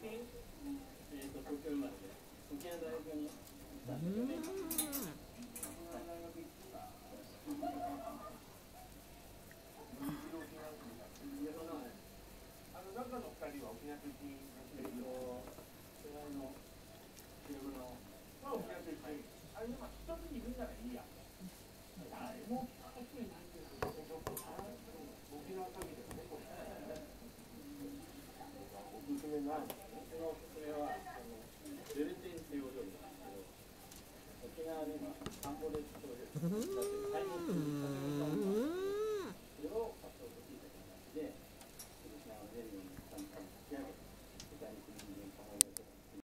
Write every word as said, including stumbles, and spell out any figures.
えっと東京生まれで沖縄大学に行ったんですよね。あの中の二人は沖縄出身ですけど、世代の昼間の沖縄出身。あれ今一つにいるんならいいや。誰も聞かなくていいんですよ。沖縄限りですね。おすすめなんですね。そのおすすめはあのベルテンっていうお料理なんですけど、沖縄で今田んぼで作る。